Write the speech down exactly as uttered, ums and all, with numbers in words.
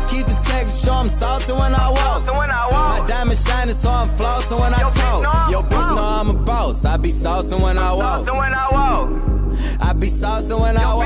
keep the text, show I'm saucing when I walk. My diamond shining, so I'm flossing when I talk. Yo, bitch know I'm a boss. I be saucing when I walk. I be saucing when I walk.